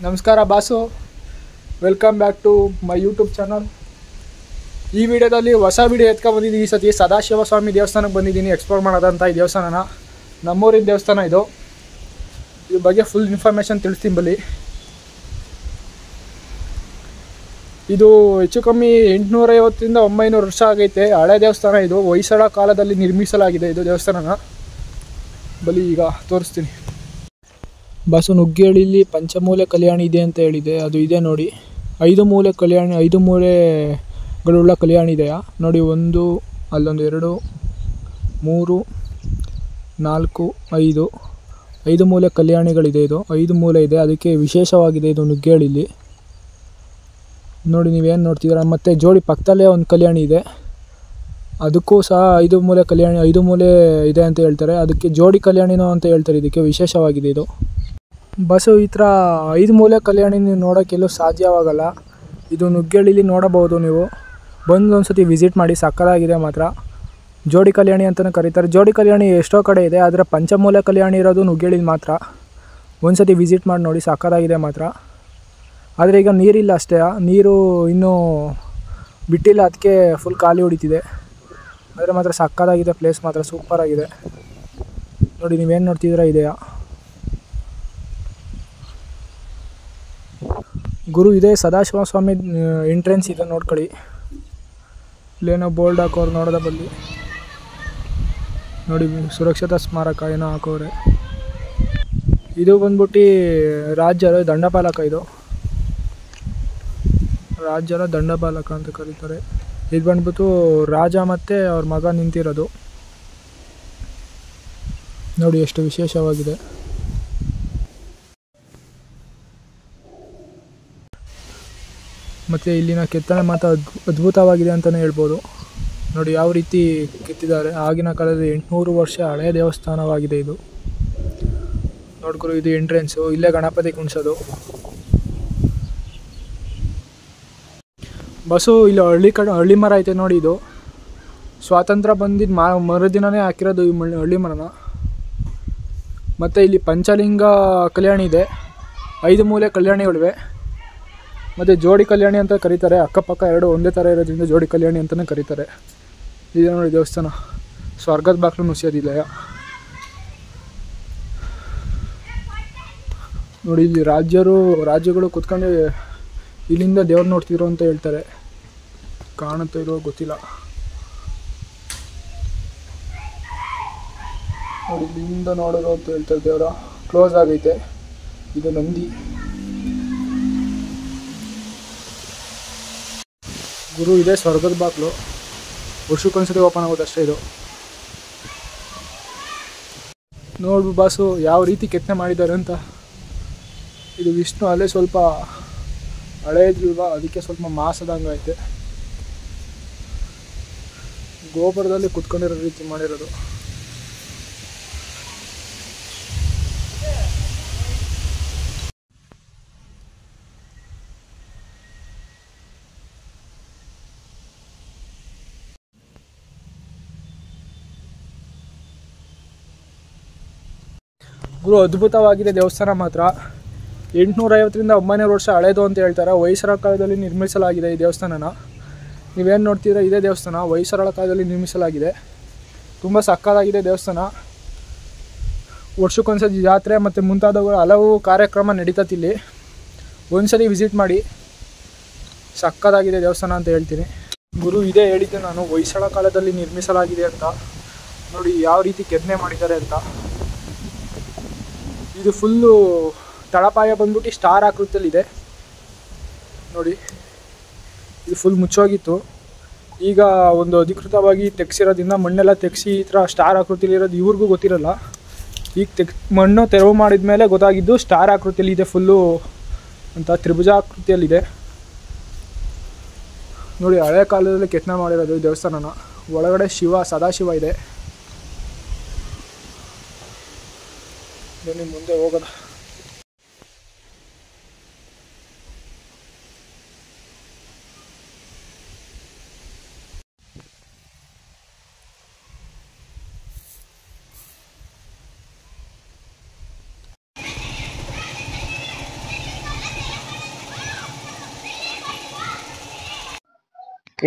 ನಮಸ್ಕಾರ boss, welcome back to my YouTube channel. ಈ ವಿಡಿಯೋದಲ್ಲಿ ಹೊಸ ವಿಡಿಯೋ ಎತ್ಕೊಂಡ್ಬಂದಿದ್ದೀನಿ. ಈ ಸತಿ ಸದಾಶಿವ ಸ್ವಾಮಿ ದೇವಸ್ಥಾನಕ್ಕೆ ಬಂದಿದ್ದೀನಿ ಎಕ್ಸ್ಪ್ಲೋರ್ ಮಾಡೋದಂತ. ಈ ದೇವಸ್ಥಾನನ ನಮ್ಮೂರಿನ ದೇವಸ್ಥಾನ ಇದು. ಇದ್ರ ಬಗ್ಗೆ ಫುಲ್ ಇನ್ಫಾರ್ಮೇಷನ್ ತಿಳಿಸ್ತೀನಿ ಬಲ್ಲಿ. ಇದು ಹೆಚ್ಚು ಕಮ್ಮಿ 850ರಿಂದ 900 ವರ್ಷ ಆಗೈತೆ. ಹಳೆ ದೇವಸ್ಥಾನ ಇದು. ಹೊಯ್ಸಳ ಕಾಲದಲ್ಲಿ ನಿರ್ಮಿಸಲಾಗಿದೆ ಇದು ದೇವಸ್ಥಾನನ. ಬಲಿ ಈಗ ತೋರಿಸ್ತೀನಿ. ಬಸು ನುಗ್ಗೇಳಿಲಿ ಪಂಚಮೂಲೆ ಕಲ್ಯಾಣಿ ಇದೆ ಅಂತ ಹೇಳಿದೆ. ಅದು ಇದೆ ನೋಡಿ. 5 ಮೂಲೆ ಕಲ್ಯಾಣಿ, 5 ಮೂಲೆಗಳುಳ್ಳ ಕಲ್ಯಾಣಿ ಇದೆಯಾ ನೋಡಿ. 1, ಅಲ್ಲೊಂದು 2, 3, 4, 5 ಮೂಲೆ ಕಲ್ಯಾಣಿಗಳಿದೆ. ಇದು 5 ಮೂಲೆ ಇದೆ, ಅದಕ್ಕೆ ವಿಶೇಷವಾಗಿದೆ ಇದು ನುಗ್ಗೇಳಿಲಿ ನೋಡಿ. ನೀವೇನು ನೋಡ್ತಿದ್ದೀರಾ. ಮತ್ತು ಜೋಡಿ ಪಕ್ಕದಲ್ಲೇ ಒಂದು ಕಲ್ಯಾಣಿ ಇದೆ, ಅದಕ್ಕೂ ಸಹ 5 ಮೂಲೆ ಕಲ್ಯಾಣಿ, 5 ಮೂಲೆ ಇದೆ ಅಂತ ಹೇಳ್ತಾರೆ. ಅದಕ್ಕೆ ಜೋಡಿ ಕಲ್ಯಾಣಿನೋ ಅಂತ ಹೇಳ್ತಾರೆ. ಇದಕ್ಕೆ ವಿಶೇಷವಾಗಿದೆ ಇದು. ಬಸ್ಸು ಈ ಥರ 5 ಮೂಲೆ ಕಲ್ಯಾಣಿ ನೀವು ನೋಡೋಕ್ಕೆಲ್ಲೂ ಸಾಧ್ಯವಾಗಲ್ಲ. ಇದು ನುಗ್ಗೇಳಿಲಿ ನೋಡಬಹುದು. ನೀವು ಬಂದು ಒಂದು ಸತಿ ವಿಸಿಟ್ ಮಾಡಿ, ಸಕ್ಕತ್ತಾಗಿದೆ ಮಾತ್ರ. ಜೋಡಿ ಕಲ್ಯಾಣಿ ಅಂತಲೇ ಕರೀತಾರೆ. ಜೋಡಿ ಕಲ್ಯಾಣಿ ಎಷ್ಟೋ ಕಡೆ ಇದೆ, ಆದರೆ ಪಂಚಮೂಲೆ ಕಲ್ಯಾಣಿ ಇರೋದು ನುಗ್ಗೇಳಿಲಿ ಮಾತ್ರ. ಒಂದು ಸತಿ ವಿಸಿಟ್ ಮಾಡಿ ನೋಡಿ, ಸಕ್ಕತ್ತಾಗಿದೆ ಮಾತ್ರ. ಆದರೆ ಈಗ ನೀರಿಲ್ಲ ಅಷ್ಟೇ, ನೀರು ಇನ್ನೂ ಬಿಟ್ಟಿಲ್ಲ, ಅದಕ್ಕೆ ಫುಲ್ ಖಾಲಿ ಹೊಡಿತಿದೆ. ಆದರೆ ಮಾತ್ರ ಸಕ್ಕತ್ತಾಗಿದೆ ಪ್ಲೇಸ್ ಮಾತ್ರ, ಸೂಪರಾಗಿದೆ ನೋಡಿ. ನೀವೇನು ನೋಡ್ತಿದ್ದೀರಾ ಇದೆಯಾ ಗುರು. ಇದೇ ಸದಾಶಿವ ಸ್ವಾಮಿ ಎಂಟ್ರೆನ್ಸ್ ಇದೆ ನೋಡ್ಕೊಳ್ಳಿ. ಇಲ್ಲೇನೋ ಬೋಲ್ಡ್ ಹಾಕೋರು ನೋಡೋದ ಬಲ್ಲಿ ನೋಡಿ. ಸುರಕ್ಷತಾ ಸ್ಮಾರಕ ಏನೋ ಹಾಕೋರೆ. ಇದು ಬಂದ್ಬಿಟ್ಟು ರಾಜ್ಯರ ದಂಡಪಾಲಕ. ಇದು ರಾಜ್ಯರ ದಂಡಪಾಲಕ ಅಂತ ಕರೀತಾರೆ. ಇದು ಬಂದ್ಬಿಟ್ಟು ರಾಜ ಮತ್ತು ಅವ್ರ ಮಗ ನಿಂತಿರೋದು ನೋಡಿ. ಎಷ್ಟು ವಿಶೇಷವಾಗಿದೆ. ಮತ್ತು ಇಲ್ಲಿನ ಕೆತ್ತನೆ ಮಾತ್ರ ಅದ್ಭುತವಾಗಿದೆ ಅಂತಲೇ ಹೇಳ್ಬೋದು ನೋಡಿ. ಯಾವ ರೀತಿ ಕೆತ್ತಿದ್ದಾರೆ. ಆಗಿನ ಕಾಲದಲ್ಲಿ 800 ವರ್ಷ ಹಳೆಯ ದೇವಸ್ಥಾನವಾಗಿದೆ ಇದು. ನೋಡ್ಕೊರು, ಇದು ಎಂಟ್ರೆನ್ಸು. ಇಲ್ಲೇ ಗಣಪತಿ ಕುಣಿಸೋದು. ಬಸ್ಸು ಇಲ್ಲಿ ಹಳ್ಳಿ ಮರ ಐತೆ ನೋಡಿ. ಇದು ಸ್ವಾತಂತ್ರ್ಯ ಬಂದಿದ್ದು ಮರುದಿನವೇ ಹಾಕಿರೋದು ಈ ಹಳ್ಳಿ ಮರನ. ಮತ್ತು ಇಲ್ಲಿ ಪಂಚಲಿಂಗ ಕಲ್ಯಾಣಿ ಇದೆ, 5 ಮೂಲೆ ಕಲ್ಯಾಣಿಗಳಿವೆ. ಮತ್ತು ಜೋಡಿ ಕಲ್ಯಾಣಿ ಅಂತ ಕರೀತಾರೆ. ಅಕ್ಕಪಕ್ಕ 2 ಒಂದೇ ಥರ ಇರೋದ್ರಿಂದ ಜೋಡಿ ಕಲ್ಯಾಣಿ ಅಂತಲೇ ಕರೀತಾರೆ. ಇದೆ ನೋಡಿ ದೇವಸ್ಥಾನ. ಸ್ವರ್ಗದ ಬಾಗಿಲು ನುಸಿಯೋದಿಲ್ಲ ನೋಡಿ. ಇಲ್ಲಿ ರಾಜ್ಯಗಳು ಕೂತ್ಕೊಂಡು ಇಲ್ಲಿಂದ ದೇವ್ರು ನೋಡ್ತಿದ್ರು ಅಂತ ಹೇಳ್ತಾರೆ. ಕಾಣುತ್ತೋ ಇರೋ ಗೊತ್ತಿಲ್ಲ ನೋಡಿ. ಇಲ್ಲಿಂದ ನೋಡೋರು ಅಂತ ಹೇಳ್ತಾರೆ. ದೇವರ ಕ್ಲೋಸ್ ಆಗೈತೆ. ಇದು ನಂದಿ ಗುರು. ಇದೆ ಸ್ವರ್ಗದ ಬಾಗಿಲು. ವರ್ಷಕ್ಕೊಂದ್ಸತಿ ಓಪನ್ ಆಗೋದು ಅಷ್ಟೇ ಇದು. ನೋಡು ಬಾಸು ಯಾವ ರೀತಿ ಕೆತ್ತನೆ ಮಾಡಿದ್ದಾರೆ ಅಂತ. ಇದು ವಿಷ್ಣು ಅಲ್ಲೇ ಸ್ವಲ್ಪ ಹಳೇದಿಲ್ವಾ, ಅದಕ್ಕೆ ಸ್ವಲ್ಪ ಮಾಸದಂಗೆ ಐತೆ. ಗೋಪುರದಲ್ಲಿ ಕುತ್ಕೊಂಡಿರೋ ರೀತಿ ಮಾಡಿರೋದು. ಗುರು ಅದ್ಭುತವಾಗಿದೆ ದೇವಸ್ಥಾನ ಮಾತ್ರ. 850ರಿಂದ 900 ವರ್ಷ ಹಳೇದು ಅಂತ ಹೇಳ್ತಾರೆ. ಹೊಯ್ಸಳ ಕಾಲದಲ್ಲಿ ನಿರ್ಮಿಸಲಾಗಿದೆ ಈ ದೇವಸ್ಥಾನನ. ನೀವೇನು ನೋಡ್ತೀರಾ ಇದೇ ದೇವಸ್ಥಾನ ಹೊಯ್ಸಳ ಕಾಲದಲ್ಲಿ ನಿರ್ಮಿಸಲಾಗಿದೆ. ತುಂಬ ಸಕ್ಕತ್ತಾಗಿದೆ ದೇವಸ್ಥಾನ. ವರ್ಷಕ್ಕೊಂದ್ಸತಿ ಜಾತ್ರೆ ಮತ್ತು ಮುಂತಾದವುಗಳು ಹಲವು ಕಾರ್ಯಕ್ರಮ ನಡೀತದೆ ಇಲ್ಲಿ. ಒಂದ್ಸರಿ ವಿಸಿಟ್ ಮಾಡಿ, ಸಕ್ಕತ್ತಾಗಿದೆ ದೇವಸ್ಥಾನ ಅಂತ ಹೇಳ್ತೀನಿ. ಗುರು ಇದೇ ಹೇಳಿದ್ದೆ ನಾನು, ಹೊಯ್ಸಳ ಕಾಲದಲ್ಲಿ ನಿರ್ಮಿಸಲಾಗಿದೆ ಅಂತ. ನೋಡಿ ಯಾವ ರೀತಿ ಕೆತ್ತನೆ ಮಾಡಿದ್ದಾರೆ ಅಂತ. ಇದು ಫುಲ್ಲು ತಳಪಾಯ ಬಂದ್ಬಿಟ್ಟು ಸ್ಟಾರ್ ಆಕೃತಿಯಲ್ಲಿದೆ ನೋಡಿ. ಇದು ಫುಲ್ ಮುಚ್ಚೋಗಿತ್ತು. ಈಗ ಒಂದು ಅಧಿಕೃತವಾಗಿ ತೆಗ್ಸಿರೋದ್ರಿಂದ ಮಣ್ಣೆಲ್ಲ ತೆಗ್ಸಿ ಈ ಥರ ಸ್ಟಾರ್ ಆಕೃತಿಯಲ್ಲಿರೋದು ಇವ್ರಿಗೂ ಗೊತ್ತಿರಲ್ಲ. ಈಗ ಮಣ್ಣು ತೆರವು ಮಾಡಿದ ಮೇಲೆ ಗೊತ್ತಾಗಿದ್ದು ಸ್ಟಾರ್ ಆಕೃತಿಯಲ್ಲಿದೆ ಫುಲ್ಲು ಅಂತ, ತ್ರಿಭುಜ ಆಕೃತಿಯಲ್ಲಿದೆ ನೋಡಿ. ಹಳೆ ಕಾಲದಲ್ಲಿ ಕೆತ್ತನೆ ಮಾಡಿರೋದು ಈ ದೇವಸ್ಥಾನನ. ಒಳಗಡೆ ಸದಾಶಿವ ಇದೆ. ಬನ್ನಿ ಮುಂದೆ ಹೋಗೋಣ.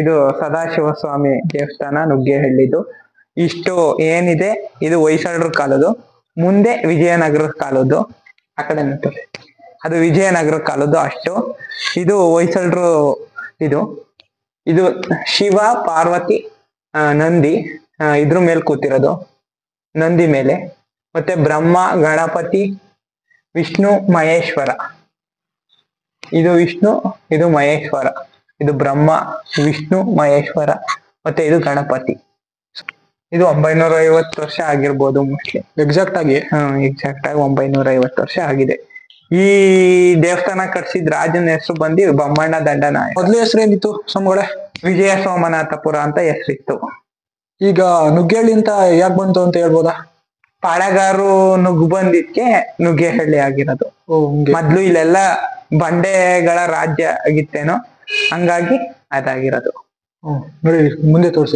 ಇದು ಸದಾಶಿವ ಸ್ವಾಮಿ ದೇವಸ್ಥಾನ ನುಗ್ಗೇಹಳ್ಳಿದು. ಇಷ್ಟು ಏನಿದೆ ಇದು ಹೊಯ್ಸಳರ ಕಾಲದ್ದು. ಮುಂದೆ ವಿಜಯನಗರ ಕಾಲದ್ದು. ಆ ಕಡೆ ನಿಂತದೆ ಅದು ವಿಜಯನಗರ ಕಾಲದ್ದು. ಅಷ್ಟು ಇದು ಹೊಯ್ಸಳರು. ಇದು ಶಿವ ಪಾರ್ವತಿ ನಂದಿ ಇದ್ರ ಮೇಲೆ ಕೂತಿರೋದು, ನಂದಿ ಮೇಲೆ. ಮತ್ತೆ ಬ್ರಹ್ಮ ಗಣಪತಿ ವಿಷ್ಣು ಮಹೇಶ್ವರ. ಇದು ವಿಷ್ಣು, ಇದು ಮಹೇಶ್ವರ. ಇದು ಬ್ರಹ್ಮ ವಿಷ್ಣು ಮಹೇಶ್ವರ. ಮತ್ತೆ ಇದು ಗಣಪತಿ. ಇದು 950 ವರ್ಷ ಆಗಿರ್ಬೋದು ಮೋಸ್ಟ್ಲಿ. ಎಕ್ಸಾಕ್ಟ್ ಆಗಿ ಎಕ್ಸಾಕ್ಟ್ ಆಗಿ 950 ವರ್ಷ ಆಗಿದೆ. ಈ ದೇವಸ್ಥಾನ ಕಟ್ಸಿದ್ ರಾಜನ ಹೆಸರು ಬಂದು ಬೊಮ್ಮಣ್ಣ ದಂಡನಾಯಕ. ಮೊದ್ಲ ಹೆಸರು ಏನಿತ್ತು ಸ್ವಾಮಿಗಳೇ? ವಿಜಯ ಸೋಮನಾಥಪುರ ಅಂತ ಹೆಸರಿತ್ತು. ಈಗ ನುಗ್ಗೇಹಳ್ಳಿ ಅಂತ ಯಾಕೆ ಬಂತು ಅಂತ ಹೇಳ್ಬೋದಾ? ಪಾಳೆಗಾರು ನುಗ್ಗು ಬಂದಿದ್ಕೆ ನುಗ್ಗೇಹಳ್ಳಿ ಆಗಿರೋದು. ಮೊದ್ಲು ಇಲ್ಲೆಲ್ಲ ಬಂಡೆಗಳ ರಾಜ್ಯ ಆಗಿತ್ತೇನೋ, ಹಂಗಾಗಿ ಅದಾಗಿರೋದು. ನೋಡಿ ಮುಂದೆ ತೋರಿಸಿ.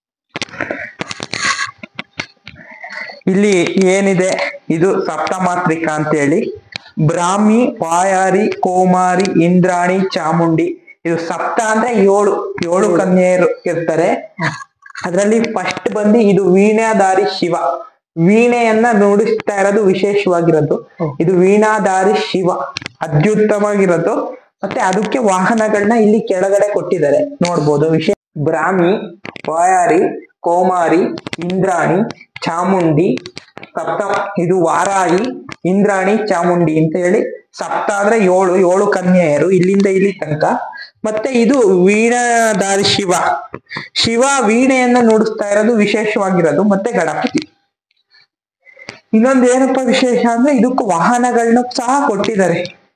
ಇಲ್ಲಿ ಏನಿದೆ ಇದು ಸಪ್ತಮಾತ್ರಿಕಾ ಅಂತ ಹೇಳಿ. ಬ್ರಾಹ್ಮಿ, ವಾಯಾರಿ, ಕೋಮಾರಿ, ಇಂದ್ರಾಣಿ, ಚಾಮುಂಡಿ. ಇದು ಸಪ್ತ ಅಂದ್ರೆ 7 ಕನ್ಯೆಯರು ಇರ್ತಾರೆ. ಅದ್ರಲ್ಲಿ ಫಸ್ಟ್ ಬಂದು ಇದು ವೀಣಾಧಾರಿ ಶಿವ. ವೀಣೆಯನ್ನ ನುಡಿಸ್ತಾ ಇರೋದು ವಿಶೇಷವಾಗಿರೋದು. ಇದು ವೀಣಾಧಾರಿ ಶಿವ ಅತ್ಯುತ್ತಮವಾಗಿರೋದು. ಮತ್ತೆ ಅದಕ್ಕೆ ವಾಹನಗಳನ್ನ ಇಲ್ಲಿ ಕೆಳಗಡೆ ಕೊಟ್ಟಿದ್ದಾರೆ, ನೋಡ್ಬೋದು. ವಿಶೇಷ ಬ್ರಾಹ್ಮಿ, ವಾಯಾರಿ, ಕೋಮಾರಿ, ಇಂದ್ರಾಣಿ, ಚಾಮುಂಡಿ, ಸಪ್ತ. ಇದು ವಾರಾಹಿ, ಇಂದ್ರಾಣಿ, ಚಾಮುಂಡಿ ಅಂತ ಹೇಳಿ ಸಪ್ತ ಅಂದ್ರೆ 7 ಕನ್ಯೆಯರು ಇಲ್ಲಿಂದ ಇಲ್ಲಿ ತನಕ. ಮತ್ತೆ ಇದು ವೀಣಾಧಾರಿ ಶಿವ. ಶಿವ ವೀಣೆಯನ್ನ ನುಡಿಸ್ತಾ ಇರೋದು ವಿಶೇಷವಾಗಿರೋದು. ಮತ್ತೆ ಗಣಪತಿ. ಇನ್ನೊಂದು ಏನಪ್ಪ ವಿಶೇಷ ಅಂದ್ರೆ ಇದಕ್ಕೂ ವಾಹನಗಳನ್ನ ಸಹ ಕೊಟ್ಟಿದ್ದಾರೆ.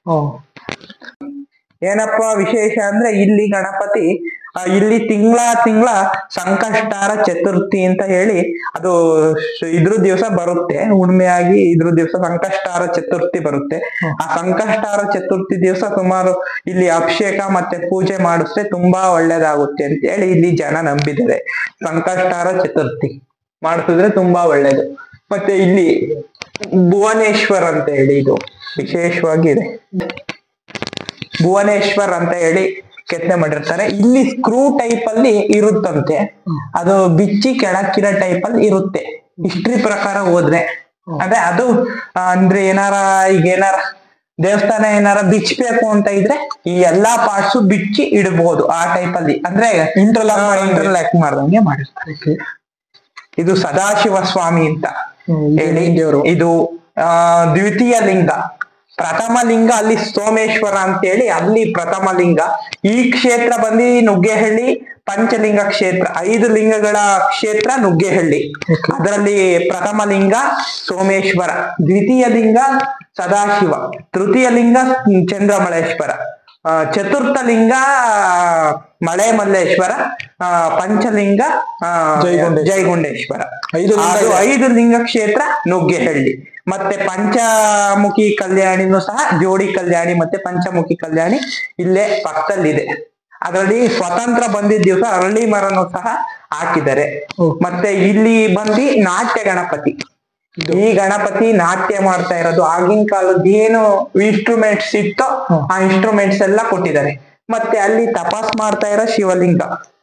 ಏನಪ್ಪ ವಿಶೇಷ ಅಂದ್ರೆ ಇಲ್ಲಿ ಗಣಪತಿ ಇಲ್ಲಿ ತಿಂಗಳ ಸಂಕಷ್ಟಾರ ಚತುರ್ಥಿ ಅಂತ ಹೇಳಿ ಅದು ಇದ್ರ ದಿವಸ ಬರುತ್ತೆ. ಹುಣ್ಮೆಯಾಗಿ ಇದ್ರ ದಿವಸ ಸಂಕಷ್ಟಾರ ಚತುರ್ಥಿ ಬರುತ್ತೆ. ಆ ಸಂಕಷ್ಟಾರ ಚತುರ್ಥಿ ದಿವಸ ಸುಮಾರು ಇಲ್ಲಿ ಅಭಿಷೇಕ ಮತ್ತೆ ಪೂಜೆ ಮಾಡಿದ್ರೆ ತುಂಬಾ ಒಳ್ಳೇದಾಗುತ್ತೆ ಅಂತ ಹೇಳಿ ಇಲ್ಲಿ ಜನ ನಂಬಿದ್ದಾರೆ. ಸಂಕಷ್ಟಾರ ಚತುರ್ಥಿ ಮಾಡಿಸಿದ್ರೆ ತುಂಬಾ ಒಳ್ಳೇದು. ಮತ್ತೆ ಇಲ್ಲಿ ಭುವನೇಶ್ವರ್ ಅಂತ ಹೇಳಿ ಇದು ವಿಶೇಷವಾಗಿ ಇದೆ. ಭುವನೇಶ್ವರ್ ಅಂತ ಹೇಳಿ ಕೆತ್ತನೆ ಮಾಡಿರ್ತಾರೆ. ಇಲ್ಲಿ ಸ್ಕ್ರೂ ಟೈಪ್ ಅಲ್ಲಿ ಇರುತ್ತಂತೆ, ಅದು ಬಿಚ್ಚಿ ಕೆಳಕ್ಕಿರೋ ಟೈಪ್ ಅಲ್ಲಿ ಇರುತ್ತೆ ಹಿಸ್ಟ್ರಿ ಪ್ರಕಾರ ಹೋದ್ರೆ. ಅದೇ ಅದು ಅಂದ್ರೆ ಏನಾರ ದೇವಸ್ಥಾನ ಏನಾರ ಬಿಚ್ಚಬೇಕು ಅಂತ ಇದ್ರೆ ಈ ಎಲ್ಲಾ ಪಾರ್ಟ್ಸ್ ಬಿಚ್ಚಿ ಇಡಬಹುದು ಆ ಟೈಪ್ ಅಲ್ಲಿ. ಅಂದ್ರೆ ಇಂಟರ್ಲಾಕ್ ಮಾಡ್ದಂಗೆ ಮಾಡಿರ್ತಾರೆ. ಇದು ಸದಾಶಿವ ಸ್ವಾಮಿ ಅಂತ ಹೇಳಿ. ಇದು ದ್ವಿತೀಯ ಲಿಂಗ. ಪ್ರಥಮ ಲಿಂಗ ಅಲ್ಲಿ ಸೋಮೇಶ್ವರ ಅಂತ ಹೇಳಿ ಅಲ್ಲಿ ಪ್ರಥಮ ಲಿಂಗ. ಈ ಕ್ಷೇತ್ರ ಬಂದು ನುಗ್ಗೇಹಳ್ಳಿ ಪಂಚಲಿಂಗ ಕ್ಷೇತ್ರ. 5 ಲಿಂಗಗಳ ಕ್ಷೇತ್ರ ನುಗ್ಗೇಹಳ್ಳಿ. ಅದರಲ್ಲಿ ಪ್ರಥಮ ಲಿಂಗ ಸೋಮೇಶ್ವರ, ದ್ವಿತೀಯ ಲಿಂಗ ಸದಾಶಿವ, ತೃತೀಯ ಲಿಂಗ ಚಂದ್ರಮಳೇಶ್ವರ, ಚತುರ್ಥ ಲಿಂಗ ಮಳೆ ಮಲ್ಲೇಶ್ವರ, ಪಂಚಲಿಂಗ ಜೈಗುಂಡೇಶ್ವರ. 5 ಲಿಂಗ ಕ್ಷೇತ್ರ ನುಗ್ಗೇಹಳ್ಳಿ. ಮತ್ತೆ ಪಂಚಮುಖಿ ಕಲ್ಯಾಣಿನೂ ಸಹ, ಜೋಡಿ ಕಲ್ಯಾಣಿ ಮತ್ತೆ ಪಂಚಮುಖಿ ಕಲ್ಯಾಣಿ ಇಲ್ಲೇ ಪಕ್ಕದಲ್ಲಿದೆ. ಅದರಲ್ಲಿ ಸ್ವತಂತ್ರ ಬಂದಿದ್ದ ದಿವಸ ಅರಳಿ ಮರನು ಸಹ ಹಾಕಿದ್ದಾರೆ. ಮತ್ತೆ ಇಲ್ಲಿ ಬಂದು ನಾಟ್ಯ ಗಣಪತಿ. ಈ ಗಣಪತಿ ನಾಟ್ಯ ಮಾಡ್ತಾ ಇರೋದು. ಆಗಿನ ಕಾಲದ ಏನು ಇನ್ಸ್ಟ್ರೂಮೆಂಟ್ಸ್ ಇತ್ತೋ ಆ ಇನ್ಸ್ಟ್ರೂಮೆಂಟ್ಸ್ ಎಲ್ಲ ಕೊಟ್ಟಿದ್ದಾರೆ. ಮತ್ತೆ ಅಲ್ಲಿ ತಪಾಸ್ ಮಾಡ್ತಾ ಇರೋ ಶಿವಲಿಂಗ.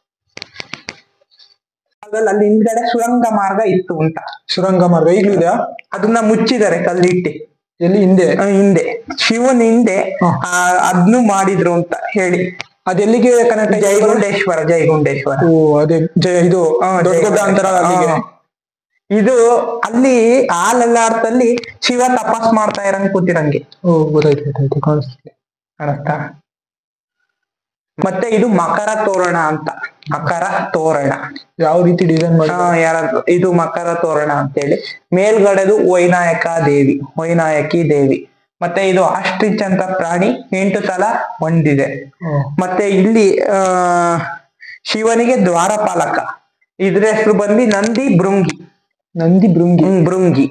ಅಲ್ಲಿ ಹಿಂದ್ಗಡೆ ಸುರಂಗ ಮಾರ್ಗ ಇತ್ತು ಅಂತ. ಸುರಂಗ ಮಾರ್ಗ ಈಗಲೂ ಇದೆಯಾ? ಅದನ್ನ ಮುಚ್ಚಿದ್ದಾರೆ ಕಲ್ಲಿಟ್ಟಿ. ಎಲ್ಲಿ? ಹಿಂದೆ ಶಿವನ ಹಿಂದೆ ಅದ್ನು ಮಾಡಿದ್ರು ಅಂತ ಹೇಳಿ. ಅದೆಲ್ಲಿಗೆ ಕನೆಕ್ಟ್? ಜೈಗುಂಡೇಶ್ವರ. ಅದೇ ಇದು ದೊಡ್ಡ ಅಂತರ. ಇದು ಅಲ್ಲಿ ಹಾಲೆಲ್ಲಾರ್ಥದಲ್ಲಿ ಶಿವ ತಪಾಸ್ ಮಾಡ್ತಾ ಇರಂಗ್ ಕೂತಿರಂಗೆ. ಗೊತ್ತಾಯ್ತು, ಕಾಣಿಸ್ತಾ. ಮತ್ತೆ ಇದು ಮಕರ ತೋರಣ ಅಂತ. ಮಕರ ತೋರಣ ಯಾವ ರೀತಿ ಡಿಸೈನ್ ಮಾಡಿ? ಇದು ಮಕರ ತೋರಣ ಅಂತ ಹೇಳಿ. ಮೇಲ್ಗಡೆದು ವೈನಾಯಕಿ ದೇವಿ. ಮತ್ತೆ ಇದು ಆಸ್ಟ್ರಿಚ್ ಅಂತ ಪ್ರಾಣಿ 8 ತಲ ಹೊಂದಿದೆ. ಮತ್ತೆ ಇಲ್ಲಿ ಶಿವನಿಗೆ ದ್ವಾರಪಾಲಕ. ಇದ್ರ ಹೆಸರು ಬಂದು ನಂದಿ ಭೃಂಗಿ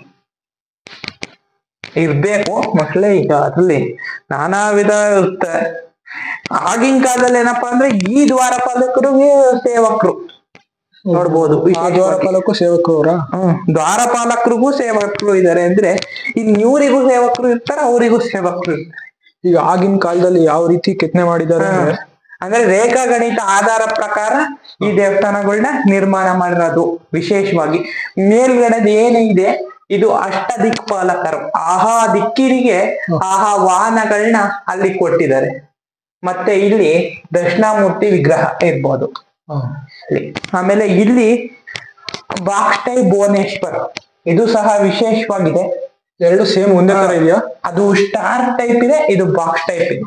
ಇರ್ಬೇಕು ಮಕ್ಕಳೇ. ಈಗ ಅದ್ರಲ್ಲಿ ನಾನಾ ವಿಧ ಇರುತ್ತೆ. ಆಗಿನ ಕಾಲದಲ್ಲಿ ಏನಪ್ಪಾ ಅಂದ್ರೆ ಈ ದ್ವಾರಪಾಲಕರು ಸೇವಕರು ನೋಡ್ಬೋದು. ದ್ವಾರಪಾಲಕರು ಸೇವಕರು ಅವರ? ದ್ವಾರಪಾಲಕರಿಗೂ ಸೇವಕರು ಇದಾರೆ ಅಂದ್ರೆ ಇನ್ ಇವರಿಗೂ ಸೇವಕರು ಇರ್ತಾರೆ, ಅವರಿಗೂ ಸೇವಕರು ಇರ್ತಾರೆ. ಈಗ ಆಗಿನ ಕಾಲದಲ್ಲಿ ಯಾವ ರೀತಿ ಕೆತ್ತನೆ ಮಾಡಿದ್ದಾರೆ ಅಂದ್ರೆ ರೇಖಾಗಣಿತ ಆಧಾರ ಪ್ರಕಾರ ಈ ದೇವಸ್ಥಾನಗಳನ್ನ ನಿರ್ಮಾಣ ಮಾಡಿರೋದು. ವಿಶೇಷವಾಗಿ ಮೇಲ್ಗಡೆದ ಏನಿದೆ ಇದು ಅಷ್ಟ ದಿಕ್ಪಾಲಕರು, ಆಹಾ ದಿಕ್ಕಿನಿಗೆ ಆಹಾ ವಾಹನಗಳನ್ನ ಅಲ್ಲಿ ಕೊಟ್ಟಿದ್ದಾರೆ. ಮತ್ತೆ ಇಲ್ಲಿ ದಕ್ಷಿಣಾಮೂರ್ತಿ ವಿಗ್ರಹ ಇರ್ಬೋದು ಅಲ್ಲಿ. ಆಮೇಲೆ ಇಲ್ಲಿ ಬಾಕ್ಸ್ಟೈ ಭುವನೇಶ್ವರ್, ಇದು ಸಹ ವಿಶೇಷವಾಗಿದೆ. ಎರಡು ಸೇಮ್ ಒಂದೇ ತರ ಇದೆಯಾ? ಅದು ಸ್ಟಾರ್ ಟೈಪ್ ಇದೆ, ಇದು ಬಾಕ್ಸ್ ಟೈಪ್ ಇದೆ.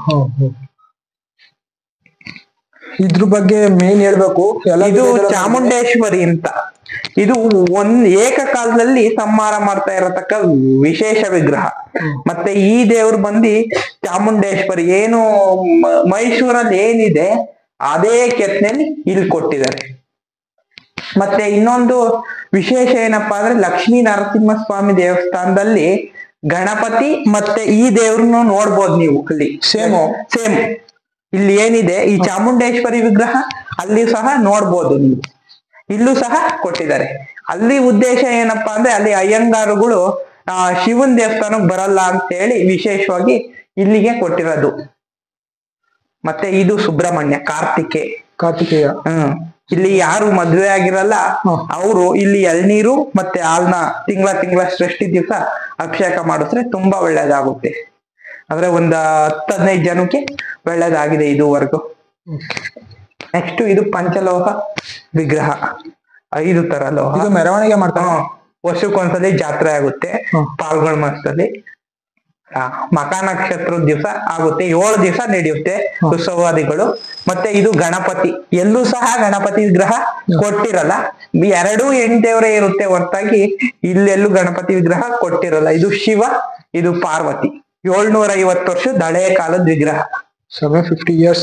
ಇದ್ರ ಬಗ್ಗೆ ಮೇನ್ ಹೇಳ್ಬೇಕು. ಇದು ಚಾಮುಂಡೇಶ್ವರಿ ಅಂತ, ಇದು ಏಕಕಾಲದಲ್ಲಿ ಸಂಹಾರ ಮಾಡ್ತಾ ಇರತಕ್ಕ ವಿಶೇಷ ವಿಗ್ರಹ. ಮತ್ತೆ ಈ ದೇವ್ರು ಬಂದು ಚಾಮುಂಡೇಶ್ವರಿ ಏನು ಮೈಸೂರಲ್ಲಿ ಏನಿದೆ ಅದೇ ಕೆತ್ತನೆಯಲ್ಲಿ ಇಲ್ಲಿ ಕೊಟ್ಟಿದ್ದಾರೆ. ಮತ್ತೆ ಇನ್ನೊಂದು ವಿಶೇಷ ಏನಪ್ಪಾ ಅಂದ್ರೆ ಲಕ್ಷ್ಮೀ ನರಸಿಂಹಸ್ವಾಮಿ ದೇವಸ್ಥಾನದಲ್ಲಿ ಗಣಪತಿ ಮತ್ತೆ ಈ ದೇವ್ರನ್ನು ನೋಡ್ಬೋದು ನೀವು ಅಲ್ಲಿ. ಸೇಮ್ ಇಲ್ಲಿ ಏನಿದೆ ಈ ಚಾಮುಂಡೇಶ್ವರಿ ವಿಗ್ರಹ ಅಲ್ಲಿ ಸಹ ನೋಡ್ಬೋದು ನೀವು, ಇಲ್ಲೂ ಸಹ ಕೊಟ್ಟಿದ್ದಾರೆ. ಅಲ್ಲಿ ಉದ್ದೇಶ ಏನಪ್ಪಾ ಅಂದ್ರೆ ಅಲ್ಲಿ ಅಯ್ಯಂಗಾರುಗಳು ಶಿವನ್ ದೇವಸ್ಥಾನಕ್ಕೆ ಬರಲ್ಲ ಅಂತ ಹೇಳಿ ವಿಶೇಷವಾಗಿ ಇಲ್ಲಿಗೆ ಕೊಟ್ಟಿರೋದು. ಮತ್ತೆ ಇದು ಸುಬ್ರಹ್ಮಣ್ಯ ಕಾರ್ತಿಕೇಯ. ಇಲ್ಲಿ ಯಾರು ಮದ್ವೆ ಆಗಿರಲ್ಲ ಅವರು ಇಲ್ಲಿ ಎಳ್ನೀರು ಮತ್ತೆ ಹಾಲ್ನ ತಿಂಗಳ ಷಷ್ಠಿ ದಿವಸ ಅಭಿಷೇಕ ಮಾಡಿದ್ರೆ ತುಂಬಾ ಒಳ್ಳೇದಾಗುತ್ತೆ. ಅಂದ್ರೆ 10-15 ಜನಕ್ಕೆ ಒಳ್ಳೇದಾಗಿದೆ ಇದುವರೆಗೂ. ನೆಕ್ಸ್ಟ್ ಇದು ಪಂಚಲೋಹ ವಿಗ್ರಹ, 5 ತರ ಲೋಹ. ಇದು ಮೆರವಣಿಗೆ ಮಾಡ್ತಾರೆ, ವರ್ಷಕ್ಕೊಂದ್ಸಲಿ ಜಾತ್ರೆ ಆಗುತ್ತೆ ಪಾಲ್ಗೊಳ ಮಾಸದಲ್ಲಿ. ಮಕ ನಕ್ಷತ್ರದ ದಿವಸ ಆಗುತ್ತೆ, 7 ದಿವಸ ನಡೆಯುತ್ತೆ ಉತ್ಸವಾದಿಗಳು. ಮತ್ತೆ ಇದು ಗಣಪತಿ, ಎಲ್ಲೂ ಸಹ ಗಣಪತಿ ವಿಗ್ರಹ ಕೊಟ್ಟಿರಲ್ಲ, 2 ಹೆಣ್ದೇವರೇ ಇರುತ್ತೆ ಹೊರತಾಗಿ ಇಲ್ಲೆಲ್ಲೂ ಗಣಪತಿ ವಿಗ್ರಹ ಕೊಟ್ಟಿರಲ್ಲ. ಇದು ಶಿವ, ಇದು ಪಾರ್ವತಿ, 750 ವರ್ಷದ ಹಳೆಯ ಕಾಲದ ವಿಗ್ರಹ, 750 years.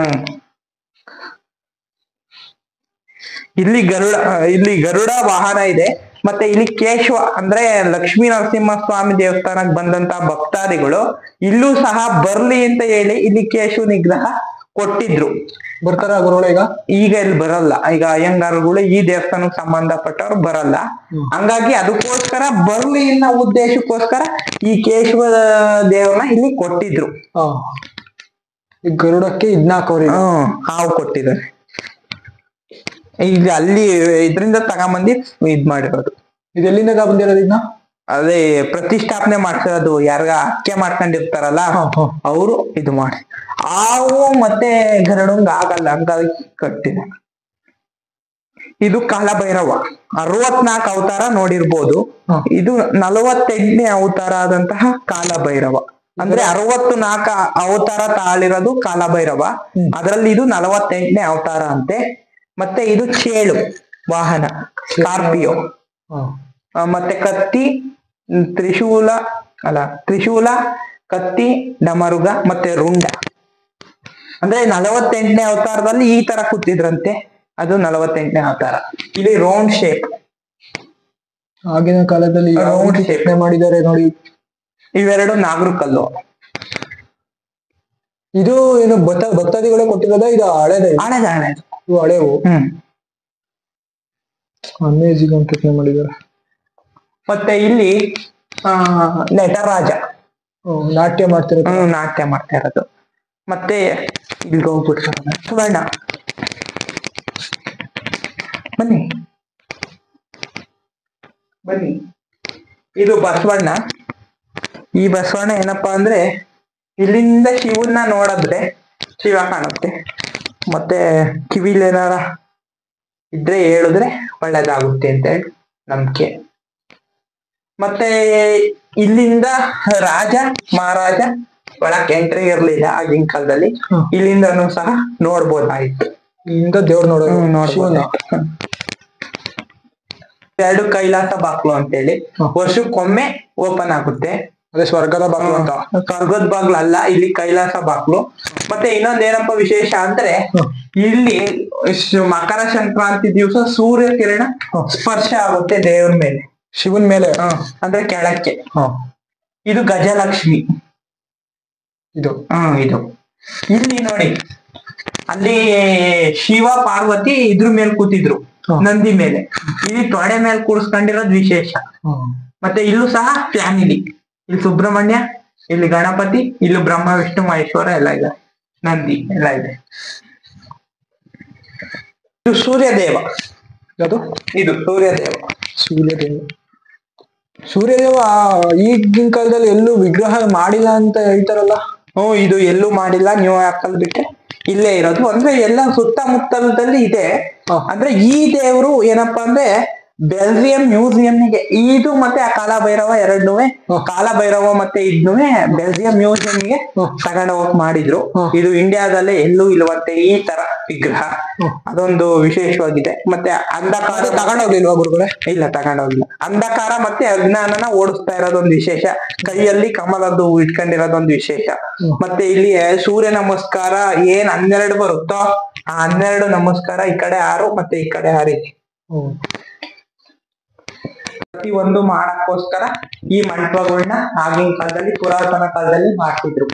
ಇಲ್ಲಿ ಗರುಡ ವಾಹನ ಇದೆ. ಮತ್ತೆ ಇಲ್ಲಿ ಕೇಶವ ಅಂದ್ರೆ ಲಕ್ಷ್ಮೀ ನರಸಿಂಹಸ್ವಾಮಿ ದೇವಸ್ಥಾನಕ್ಕೆ ಬಂದಂತ ಭಕ್ತಾದಿಗಳು ಇಲ್ಲೂ ಸಹ ಬರ್ಲಿ ಅಂತ ಹೇಳಿ ಇಲ್ಲಿ ಕೇಶವ ನಿಗ್ರಹ ಕೊಟ್ಟಿದ್ರು. ಬರ್ತಾರ ಗುರುಗಳ? ಈಗ ಇಲ್ಲಿ ಬರಲ್ಲ, ಈಗ ಅಯ್ಯಂಗಾರುಗಳು ಈ ದೇವಸ್ಥಾನಕ್ಕೆ ಸಂಬಂಧಪಟ್ಟವ್ರು ಬರಲ್ಲ. ಹಂಗಾಗಿ ಅದಕ್ಕೋಸ್ಕರ ಬರ್ಲಿ ಅನ್ನೋ ಉದ್ದೇಶಕ್ಕೋಸ್ಕರ ಈ ಕೇಶವ ದೇವರನ್ನ ಇಲ್ಲಿ ಕೊಟ್ಟಿದ್ರು. ಈ ಗರುಡಕ್ಕೆ ಹಾವು ಕೊಟ್ಟಿದ್ದಾರೆ. ಈಗ ಅಲ್ಲಿ ಇದರಿಂದ ತಗೊಂಬಂದಿ ಇದ್ ಮಾಡಿರೋದು. ಇದು ಎಲ್ಲಿಂದ ಬಂದಿರೋದು? ಇದನ್ನ ಅದೇ ಪ್ರತಿಷ್ಠಾಪನೆ ಮಾಡ್ತಿರೋದು, ಯಾರ್ಗ ಹಕ್ಕೆ ಮಾಡ್ಕೊಂಡಿರ್ತಾರಲ್ಲ ಅವರು ಇದು ಮಾಡಿ. ಹಾವು ಮತ್ತೆ ಗರುಡಂಗ ಆಗಲ್ಲ, ಹಂಗಾಗಿ ಕಟ್ಟಿದೆ. ಇದು ಕಾಲಭೈರವ, 64 ಅವತಾರ ನೋಡಿರ್ಬೋದು. ಇದು 48ನೇ ಅವತಾರ ಆದಂತಹ ಕಾಲಭೈರವ. ಅಂದ್ರೆ 64 ಅವತಾರ ತಾಳಿರೋದು ಕಾಲಭೈರವ, ಅದರಲ್ಲಿ ಇದು 48ನೇ ಅವತಾರ ಅಂತೆ. ಮತ್ತೆ ಇದು ಚೇಳು ವಾಹನ, ಸ್ಕಾರ್ಪಿಯೋ. ಮತ್ತೆ ಕತ್ತಿ, ತ್ರಿಶೂಲ, ಕತ್ತಿ, ಡಮರುಗ ಮತ್ತೆ ರುಂಡ. ಅಂದ್ರೆ 48ನೇ ಅವತಾರದಲ್ಲಿ ಈ ತರ ಕೂತಿದ್ರಂತೆ, ಅದು 48ನೇ ಅವತಾರ. ಇಲ್ಲಿ ರೌಂಡ್ ಶೇಪ್, ಆಗಿನ ಕಾಲದಲ್ಲಿ ರೌಂಡ್ ಶೇಪ್ ಮಾಡಿದ್ದಾರೆ ನೋಡಿ. ಇವೆರಡು ನಾಗರಕಲ್ಲು. ಇದು ಏನು ಭಕ್ತಾದಿಗಳೇ ಕೊಟ್ಟಿರೋದ? ಇದು ಹಳೇದು? ಇವು ಹಳೇವು. ಅಮೇಜಿಂಗ್ ಅಂತ ಕೆತ್ತನೆ ಮಾಡಿದ್ದಾರೆ. ಮತ್ತೆ ಇಲ್ಲಿ ನಟರಾಜ ನಾಟ್ಯ ಮಾಡ್ತಾ ಇರೋದು. ಮತ್ತೆ ಇಲ್ಲಿಗೆ ಹೋಗ್ಬಿಟ್ಟು ಸುವರ್ಣ, ಬನ್ನಿ ಇದು ಬಸವಣ್ಣ. ಈ ಬಸವಣ್ಣ ಏನಪ್ಪಾ ಅಂದ್ರೆ ಇಲ್ಲಿಂದ ಶಿವನ್ನ ನೋಡಿದ್ರೆ ಶಿವ ಕಾಣುತ್ತೆ. ಮತ್ತೆ ಕಿವಿಲಿ ಏನಾರ ಇದ್ರೆ ಹೇಳಿದ್ರೆ ಒಳ್ಳೇದಾಗುತ್ತೆ ಅಂತ ಹೇಳಿ ನಂಬಿಕೆ. ಮತ್ತೆ ಇಲ್ಲಿಂದ ರಾಜ ಮಹಾರಾಜ ಒಳಕ್ ಎಂಟ್ರಿ ಇರ್ಲಿಲ್ಲ ಆಗಿನ ಕಾಲದಲ್ಲಿ, ಇಲ್ಲಿಂದನೂ ಸಹ ನೋಡ್ಬೋದಾಯ್ತು. ಇಲ್ಲಿಂದ ದೇವ್ರು ನೋಡ್ಬೋದು. 2 ಕೈಲಾಸ ಬಾಕ್ಲು ಅಂತೇಳಿ ವರ್ಷಕ್ಕೊಮ್ಮೆ ಓಪನ್ ಆಗುತ್ತೆ. ಅದೇ ಸ್ವರ್ಗದ ಬಾಗ್ಲು ಅಂತ. ಸ್ವರ್ಗದ ಬಾಗ್ಲು ಅಲ್ಲ, ಇಲ್ಲಿ ಕೈಲಾಸ ಬಾಗ್ಲು. ಮತ್ತೆ ಇನ್ನೊಂದ್ ಏನಪ್ಪ ವಿಶೇಷ ಅಂದ್ರೆ ಇಲ್ಲಿ ಮಕರ ಸಂಕ್ರಾಂತಿ ದಿವಸ ಸೂರ್ಯ ಕಿರಣ ಸ್ಪರ್ಶ ಆಗುತ್ತೆ ದೇವ್ರ ಮೇಲೆ, ಶಿವನ್ ಮೇಲೆ, ಅಂದ್ರೆ ಕೆಳಕ್ಕೆ. ಇದು ಗಜಲಕ್ಷ್ಮಿ. ಇದು ಇಲ್ಲಿ ನೋಡಿ, ಅಲ್ಲಿ ಶಿವ ಪಾರ್ವತಿ ಇದ್ರ ಮೇಲೆ ಕೂತಿದ್ರು, ನಂದಿ ಮೇಲೆ. ಇಲ್ಲಿ ತೊಡೆ ಮೇಲೆ ಕೂರಿಸ್ಕೊಂಡಿರೋದು ವಿಶೇಷ. ಮತ್ತೆ ಇಲ್ಲೂ ಸಹ ಫ್ಯಾಮಿಲಿ, ಇಲ್ಲಿ ಸುಬ್ರಹ್ಮಣ್ಯ, ಇಲ್ಲಿ ಗಣಪತಿ, ಇಲ್ಲಿ ಬ್ರಹ್ಮ ವಿಷ್ಣು ಮಹೇಶ್ವರ ಎಲ್ಲ ಇದೆ, ನಂದಿ ಎಲ್ಲ ಇದೆ. ಸೂರ್ಯದೇವ. ಯಾವುದು? ಇದು ಸೂರ್ಯದೇವ. ಸೂರ್ಯದೇವ. ಸೂರ್ಯದೇವ ಈಗಿನ ಕಾಲದಲ್ಲಿ ಎಲ್ಲೂ ವಿಗ್ರಹ ಮಾಡಿಲ್ಲ ಅಂತ ಹೇಳ್ತಾರಲ್ಲ. ಇದು ಎಲ್ಲೂ ಮಾಡಿಲ್ಲ, ನ್ಯೂಯಾರ್ಕ್ ಅಲ್ಲಿ ಬಿಟ್ಟೆ ಇಲ್ಲೇ ಇರೋದು. ಅಂದ್ರೆ ಎಲ್ಲ ಸುತ್ತಮುತ್ತಲದಲ್ಲಿ ಇದೆ. ಅಂದ್ರೆ ಈ ದೇವರು ಏನಪ್ಪಾ ಅಂದ್ರೆ ಬೆಲ್ಜಿಯಂ ಮ್ಯೂಸಿಯಂಗೆ ಇದು ಮತ್ತೆ ಆ ಕಾಲಭೈರವ ಎರಡ್ನು, ಕಾಲಭೈರವ ಮತ್ತೆ ಇದ್ನುವೆ ಬೆಲ್ಜಿಯಂ ಮ್ಯೂಸಿಯಂಗೆ ತಗೊಂಡ ಹೋಗಿ ಮಾಡಿದ್ರು. ಇದು ಇಂಡಿಯಾದಲ್ಲೇ ಎಲ್ಲೂ ಇಲ್ವಂತೆ ಈ ತರ ವಿಗ್ರಹ. ಅದೊಂದು ವಿಶೇಷವಾಗಿದೆ. ಮತ್ತೆ ಅಂಧಕಾರ ತಗೊಂಡೋಗ್ಲಿಲ್ವಾ ಗುರುಗಳೇ? ಇಲ್ಲ, ತಗೊಂಡೋಗಿಲ್ಲ. ಅಂಧಕಾರ ಮತ್ತೆ ಅಜ್ಞಾನನ ಓಡಿಸ್ತಾ ಇರೋದೊಂದು ವಿಶೇಷ. ಕೈಯಲ್ಲಿ ಕಮಲದ್ದು ಇಟ್ಕೊಂಡಿರೋದೊಂದು ವಿಶೇಷ. ಮತ್ತೆ ಇಲ್ಲಿ ಸೂರ್ಯ ನಮಸ್ಕಾರ ಏನ್ 12 ಬರುತ್ತೋ ಆ 12 ನಮಸ್ಕಾರ ಈ ಕಡೆ 6 ಮತ್ತೆ ಈ ಕಡೆ 6. ಪ್ರತಿ ಒಂದು ಮಾಡಕ್ಕೋಸ್ಕರ ಈ ಮಂಟಪಗಳನ್ನ ಆಗಿನ ಕಾಲದಲ್ಲಿ, ಪುರಾತನ ಕಾಲದಲ್ಲಿ ಮಾಡ್ತಿದ್ರು.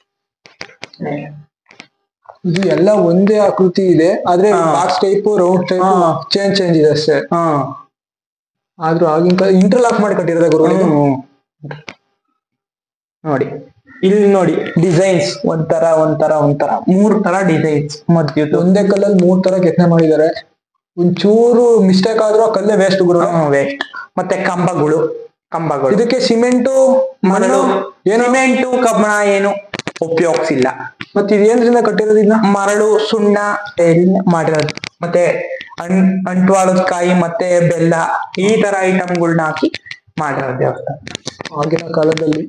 ಇದು ಎಲ್ಲ ಒಂದೇ ಆಕೃತಿ ಇದೆ, ಆದ್ರೆ box type, round type change ಇದೆ ಅಷ್ಟೇ. ಆದ್ರೂ ಆಗಿನ ಕಾಲ ಇಂಟರ್ಲಾಕ್ ಮಾಡಿ ಕಟ್ಟಿರೋದ ಗುರುಗಳು. ನೋಡಿ ಇಲ್ಲಿ ನೋಡಿ ಡಿಸೈನ್ಸ್ ಒಂಥರ 3 ತರ ಡಿಸೈನ್ಸ್. ಮಧ್ಯ ಒಂದೇ ಕಲ್ಲಲ್ಲಿ 3 ತರ ಕೆತ್ತನೆ ಮಾಡಿದ್ದಾರೆ. ಒಂಚೂರು ಮಿಸ್ಟೇಕ್ ಆದ್ರೂ ಕಲ್ಲೇ ವೇಸ್ಟ್ ಗುರು. ವೇಸ್ಟ್. ಮತ್ತೆ ಕಂಬಗಳು ಇದಕ್ಕೆ ಸಿಮೆಂಟು ಮರಳು ಸಿಮೆಂಟು ಕಬ್ಬಣ ಏನು ಉಪಯೋಗಿಸಿಲ್ಲ. ಮತ್ತೆ ಇದೇನ್ರಿಂದ ಕಟ್ಟಿರೋದು? ಇದನ್ನ ಮರಳು, ಸುಣ್ಣ ಮಾಡಿರೋದು. ಮತ್ತೆ ಅಂಟ್ವಾಳದ ಕಾಯಿ ಮತ್ತೆ ಬೆಲ್ಲ ಈ ತರ ಐಟಮ್ಗಳನ್ನ ಹಾಕಿ ಮಾಡಿರೋದು ದೇವಸ್ಥಾನ ಆಗಿನ ಕಾಲದಲ್ಲಿ.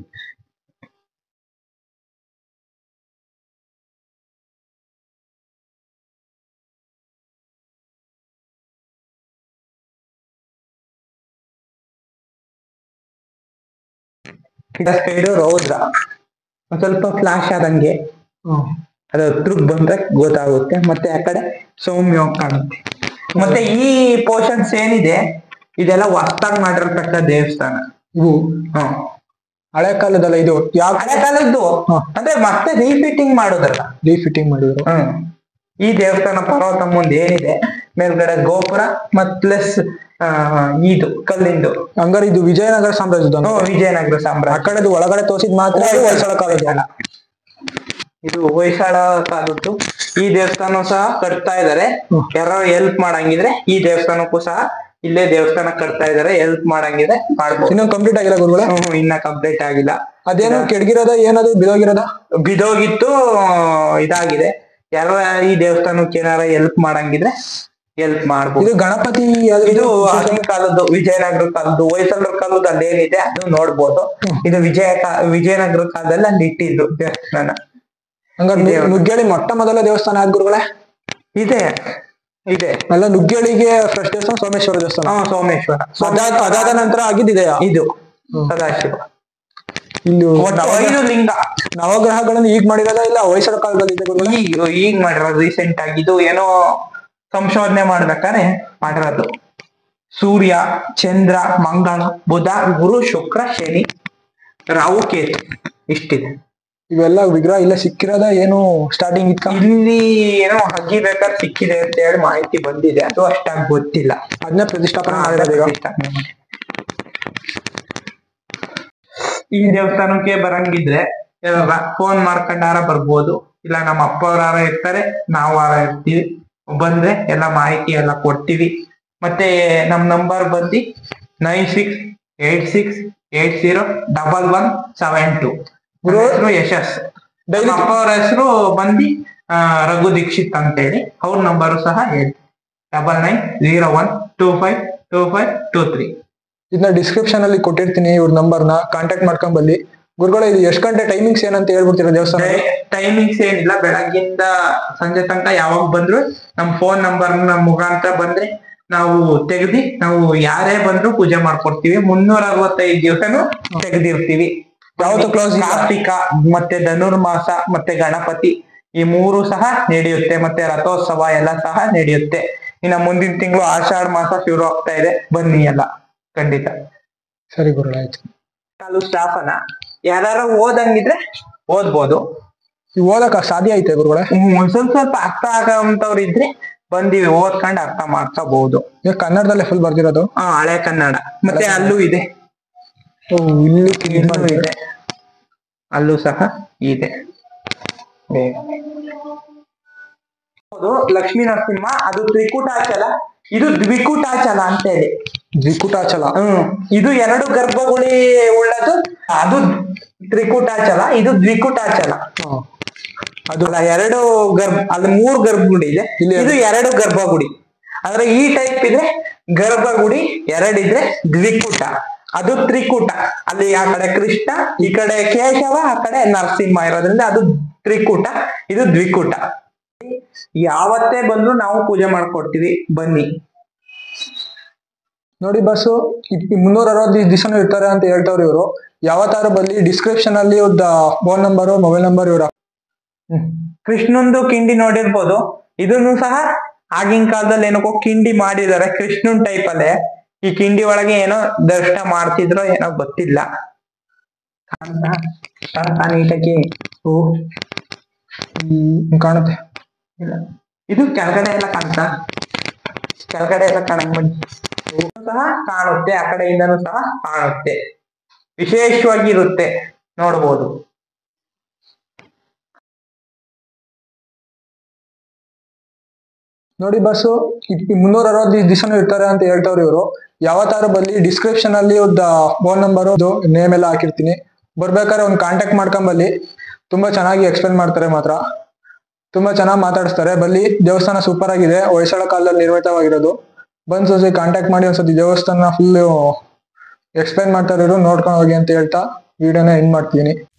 ಸೈಡು ರೌದ್ರ ಸ್ವಲ್ಪ ಫ್ಲಾಶ್ ಆದಂಗೆ, ಅದು ಹತ್ರಕ್ ಬಂದ್ರೆ ಗೊತ್ತಾಗುತ್ತೆ. ಮತ್ತೆ ಆ ಕಡೆ ಸೌಮ್ಯವಾಗಿ ಕಾಣುತ್ತೆ. ಮತ್ತೆ ಈ ಪೋರ್ಷನ್ಸ್ ಏನಿದೆ ಇದೆಲ್ಲ ಹೊಸ್ದಾಗಿ ಮಾಡಿರ್ತಕ್ಕ ದೇವಸ್ಥಾನ. ಇವು ಹಳೆ ಕಾಲದಲ್ಲ. ಇದು ಯಾವ ಹಳೆ ಕಾಲದ್ದು ಅಂದ್ರೆ ಮತ್ತೆ ರೀಫಿಟ್ಟಿಂಗ್ ಮಾಡೋದಲ್ಲ, ರೀಫಿಟ್ಟಿಂಗ್ ಮಾಡಿದ್ರು. ಈ ದೇವಸ್ಥಾನ ಪರ್ವತ ಮುಂದೆ ಏನಿದೆ ಮೇಲ್ಗಡೆ ಗೋಪುರ ಮತ್ ಪ್ಲಸ್ ಇದು ಕಲ್ಲಿಂದು. ಹಂಗಾರೆ ಇದು ವಿಜಯನಗರ ಸಾಮ್ರಾಜ್ಯದ? ವಿಜಯನಗರ ಸಾಮ್ರಾಜ್ಯ. ಆ ಕಡೆದು ಒಳಗಡೆ ತೋರಿಸಿದ್ ಮಾತ್ರ ಹೊಯ್ಸಳ ಕಾಲದ. ಇದು ಹೊಯ್ಸಳ ಕಾಲದ್ದು. ಈ ದೇವಸ್ಥಾನ ಸಹ ಕಟ್ತಾ ಇದಾರೆ. ಯಾರು ಹೆಲ್ಪ್ ಮಾಡಂಗಿದ್ರೆ ಈ ದೇವಸ್ಥಾನಕ್ಕೂ ಸಹ ಇಲ್ಲೇ ದೇವಸ್ಥಾನ ಕಟ್ತಾ ಇದಾರೆ. ಹೆಲ್ಪ್ ಮಾಡಂಗಿದ್ರೆ ಮಾಡ್ಬೋದು. ಇನ್ನೂ ಕಂಪ್ಲೀಟ್ ಆಗಿಲ್ಲ ಗುರುಗಳೇ? ಇನ್ನ ಕಂಪ್ಲೀಟ್ ಆಗಿಲ್ಲ. ಅದೇನು ಕೆಡಗಿರೋದ ಏನದು ಬಿದೋಗಿರೋದ? ಬಿದೋಗಿತ್ತು, ಇದಾಗಿದೆ. ಯಾರ ಈ ದೇವಸ್ಥಾನಕ್ಕೆ ಏನಾರ ಹೆಲ್ಪ್ ಮಾಡಂಗಿದ್ರೆ ಹೆಲ್ಪ್ ಮಾಡ್ಬೋದು. ಇದು ಗಣಪತಿ ಇದು ಆಗಿನ ಕಾಲದ್ದು, ವಿಜಯನಗರ ಕಾಲದ್ದು. ಹೊಯ್ಸಳರ ಕಾಲದ್ದು ಅಲ್ಲೇನಿದೆ ಅದು ನೋಡ್ಬೋದು. ಇದು ವಿಜಯನಗರ ಕಾಲದಲ್ಲಿ ಅಲ್ಲಿ ಇಟ್ಟಿದ್ದು ದೇವಸ್ಥಾನ. ಹಂಗಾರೆ ನುಗ್ಗೇಳಿ ಮೊಟ್ಟ ಮೊದಲ ದೇವಸ್ಥಾನ ಯಾವ್ದು ಗುರುಗಳೇ? ಇದೆ ಅಲ್ಲ, ನುಗ್ಗೇಳಿಗೆ ಫಸ್ಟ್ ದೇವಸ್ಥಾನ ಸೋಮೇಶ್ವರ ದೇವಸ್ಥಾನ. ಸೋಮೇಶ್ವರ. ಅದಾದ ನಂತರ ಆಗಿದ್ದಿದೆಯಾ ಇದು? ಸದಾಶಿವ. ಇಲ್ಲಿ 5 ಲಿಂಗ ನವಗ್ರಹಗಳನ್ನು ಈಗ ಮಾಡಿರೋದ ಇಲ್ಲ ಹೊಯ್ಸಳ ಕಾಲದಲ್ಲಿ ಇದೆ? ಈಗ ಮಾಡಿರೋದು ರೀಸೆಂಟ್ ಆಗಿ. ಇದು ಏನೋ ಸಂಶೋಧನೆ ಮಾಡ್ಬೇಕಾದ್ರೆ ಮಾಡಿರೋದು. ಸೂರ್ಯ, ಚಂದ್ರ, ಮಂಗಳ, ಬುಧ, ಗುರು, ಶುಕ್ರ, ಶನಿ, ರಾಹು, ಕೇತು ಇಷ್ಟಿದೆ. ಇವೆಲ್ಲ ವಿಗ್ರಹ ಇಲ್ಲ ಸಿಕ್ಕಿರೋದ ಏನು ಸ್ಟಾರ್ಟಿಂಗ್ ಇತ್ತ? ಇಲ್ಲಿ ಏನೋ ಹಗ್ಗಿಬೇಕಾದ್ರೆ ಸಿಕ್ಕಿದೆ ಅಂತ ಹೇಳಿ ಮಾಹಿತಿ ಬಂದಿದೆ. ಅದು ಅಷ್ಟಾಗಿ ಗೊತ್ತಿಲ್ಲ. ಅದನ್ನ ಪ್ರತಿಷ್ಠಾಪನೆ ಮಾಡಿರೋದು. ಈ ದೇವಸ್ಥಾನಕ್ಕೆ ಬರಂಗಿದ್ರೆ ಫೋನ್ ಮಾಡ್ಕೊಂಡಾರ ಬರ್ಬೋದು. ಇಲ್ಲ ನಮ್ಮ ಅಪ್ಪವ್ರಾರ ಇರ್ತಾರೆ, ನಾವು ಇರ್ತೀವಿ. ಬಂದ್ರೆ ಎಲ್ಲ ಮಾಹಿತಿ ಎಲ್ಲ ಕೊಡ್ತೀವಿ. ಮತ್ತೆ ನಮ್ ನಂಬರ್ ಬಂದು 9686801172. ಹೆಸರು ಯಶಸ್. ನಮ್ಮ ಅಪ್ಪವ್ರ ಹೆಸರು ಬಂದು ರಘು ದೀಕ್ಷಿತ್ ಅಂತ ಹೇಳಿ. ಅವ್ರ ನಂಬರು ಸಹ ಹೇಳಿ 9901252523. ಇದನ್ನ ಡಿಸ್ಕ್ರಿಪ್ಷನ್ ಅಲ್ಲಿ ಕೊಟ್ಟಿರ್ತೀನಿ, ಇವ್ರ ನಂಬರ್ನ ಕಾಂಟ್ಯಾಕ್ಟ್ ಮಾಡ್ಕೊಂಡ್ ಬನ್ನಿ. ಗುರುಗಳು, ಇದು ಎಷ್ಟು ಗಂಟೆ ಟೈಮಿಂಗ್ಸ್ ಏನಂತ ಹೇಳ್ಬಿಡ್ತೀರಾ ದೇವಸ್ಥಾನ? ಟೈಮಿಂಗ್ಸ್ ಏನಿಲ್ಲ, ಬೆಳಗ್ಗಿಂದ ಸಂಜೆ ತನಕ ಯಾವಾಗ ಬಂದ್ರು ನಮ್ ಫೋನ್ ನಂಬರ್ ಮುಖಾಂತರ ಬಂದ್ರೆ ನಾವು ತೆಗ್ದಿ ನಾವು ಯಾರೇ ಬಂದ್ರು ಪೂಜೆ ಮಾಡ್ಕೊಡ್ತೀವಿ. 365 ದಿವಸನು ತೆಗ್ದಿರ್ತೀವಿ. ಯಾವತ್ತು ಕ್ಲೋಸ್? ಕಾರ್ತಿಕ ಮತ್ತೆ ಧನುರ್ಮಾಸ ಮತ್ತೆ ಗಣಪತಿ ಈ 3 ಸಹ ನಡೆಯುತ್ತೆ. ಮತ್ತೆ ರಥೋತ್ಸವ ಎಲ್ಲ ಸಹ ನಡೆಯುತ್ತೆ. ಇನ್ನ ಮುಂದಿನ ತಿಂಗಳು ಆಷಾಢ ಮಾಸ ಶುರು ಆಗ್ತಾ ಇದೆ. ಬನ್ನಿ ಎಲ್ಲ ಖಂಡಿತ. ಸರಿ ಗುರುಗಳು, ಆಯ್ತು. ಸ್ಟಾಫನ ಯಾರು ಓದಂಗಿದ್ರೆ ಓದ್ಬೋದು. ಓದಕ್ ಸಾಧ್ಯ ಐತೆ ಗುರುಗಳೇ? ಸ್ವಲ್ಪ ಅರ್ಥ ಆಗಂತವ್ರು ಇದ್ರೆ ಬಂದಿವಿ ಓದ್ಕೊಂಡು ಅರ್ಥ ಮಾಡ್ಕೋಬಹುದು. ಕನ್ನಡದಲ್ಲೇ ಫುಲ್ ಬರ್ದಿರೋದು? ಹಳೆ ಕನ್ನಡ. ಮತ್ತೆ ಅಲ್ಲೂ ಇದೆ, ಇಲ್ಲಿ ಇದೆ, ಅಲ್ಲೂ ಸಹ ಇದೆ. ಲಕ್ಷ್ಮೀ ನರಸಿಂಹ, ಅದು ತ್ರಿಕೂಟಾಚಲ, ಇದು ದ್ವಿಕೂಟಾಚಲ ಅಂತ ಹೇಳಿ. ದ್ವಿಕೂಟಾಚಲ. ಇದು 2 ಗರ್ಭಗುಡಿ ಉಳ್ಳದು, ಅದು ತ್ರಿಕೂಟಾಚಲ, ಇದು ದ್ವಿಕೂಟಾಚಲ. ಅದು 2 ಅಲ್ಲಿ 3 ಗರ್ಭಗುಡಿ ಇದೆ, ಇದು 2 ಗರ್ಭಗುಡಿ. ಅಂದ್ರೆ ಈ ಟೈಪ್ ಇದ್ರೆ ಗರ್ಭಗುಡಿ, 2 ಇದ್ರೆ ದ್ವಿಕೂಟ, ಅದು ತ್ರಿಕೂಟ. ಅಲ್ಲಿ ಆ ಕಡೆ ಕೃಷ್ಣ, ಈ ಕಡೆ ಕೇಶವ, ಆ ಕಡೆ ನರಸಿಂಹ ಇರೋದ್ರಿಂದ ಅದು ತ್ರಿಕೂಟ, ಇದು ದ್ವಿಕೂಟ. ಯಾವತ್ತೇ ಬಂದ್ರು ನಾವು ಪೂಜೆ ಮಾಡ್ಕೊಡ್ತೀವಿ, ಬನ್ನಿ. ನೋಡಿ ಬಸ್ಸು 365 ದಿವಸನೂ ಇರ್ತಾರೆ ಅಂತ ಹೇಳ್ತವ್ರು ಇವರು. ಯಾವತ್ತಾರು ಬಲ್ಲಿ ಡಿಸ್ಕ್ರಿಪ್ಷನ್ ಅಲ್ಲಿ ಫೋನ್ ನಂಬರ್, ಮೊಬೈಲ್ ನಂಬರ್ ಇವ್ರ. ಕೃಷ್ಣಂದು ಕಿಂಡಿ ನೋಡಿರ್ಬೋದು, ಇದನ್ನು ಸಹ ಆಗಿನ ಕಾಲದಲ್ಲಿ ಏನಕ್ಕೋ ಕಿಂಡಿ ಮಾಡಿದ್ದಾರೆ, ಕೃಷ್ಣನ್ ಟೈಪ್ ಅಲ್ಲೇ. ಈ ಕಿಂಡಿ ಒಳಗೆ ಏನೋ ದರ್ಶನ ಮಾಡ್ತಿದ್ರೋ ಏನೋ ಗೊತ್ತಿಲ್ಲ. ನೀಟಾಗಿ ಕಾಣುತ್ತೆ. ಇದು ಕೆಳಗಡೆ ಎಲ್ಲ ಕಾಣ್ತಾ, ಕೆಳಗಡೆ ಎಲ್ಲ ಕಾಣಕ್ ಸಹ ಕಾಣುತ್ತೆ, ಆ ಕಡೆಯಿಂದನೂ ಸಹ ಕಾಣುತ್ತೆ, ವಿಶೇಷವಾಗಿ ಇರುತ್ತೆ, ನೋಡ್ಬೋದು. ನೋಡಿ ಬಸ್ಸು 365 ದಿವಸನೂ ಇರ್ತಾರೆ ಅಂತ ಹೇಳ್ತವ್ರು ಇವರು. ಯಾವತ್ತಾರು ಬಲ್ಲಿ ಡಿಸ್ಕ್ರಿಪ್ಷನ್ ಅಲ್ಲಿ ಫೋನ್ ನಂಬರ್, ನೇಮ್ ಎಲ್ಲ ಹಾಕಿರ್ತೀನಿ. ಬರ್ಬೇಕಾದ್ರೆ ಒಂದು ಕಾಂಟ್ಯಾಕ್ಟ್ ಮಾಡ್ಕೊಂಡ್ ಬಲ್ಲಿ. ತುಂಬಾ ಚೆನ್ನಾಗಿ ಎಕ್ಸ್ಪ್ಲೇನ್ ಮಾಡ್ತಾರೆ, ಮಾತ್ರ ತುಂಬಾ ಚೆನ್ನಾಗಿ ಮಾತಾಡಿಸ್ತಾರೆ. ಬಲ್ಲಿ ದೇವಸ್ಥಾನ ಸೂಪರ್ ಆಗಿದೆ, ಹೊಯ್ಸಳ ಕಾಲದಲ್ಲಿ ನಿರ್ಮಿತವಾಗಿರೋದು. ಬಂದ್ ಸೊಸಿ ಕಾಂಟ್ಯಾಕ್ಟ್ ಮಾಡಿ ಒಂದ್ಸತಿ ದೇವಸ್ಥಾನ ಫುಲ್ ಎಕ್ಸ್ಪ್ಲೇನ್ ಮಾಡ್ತಾರೆ ಇವರು, ನೋಡ್ಕೊಂಡು ಹೋಗಿ ಅಂತ ಹೇಳ್ತಾ ವಿಡಿಯೋನ ಎಂಡ್ ಮಾಡ್ತೀನಿ.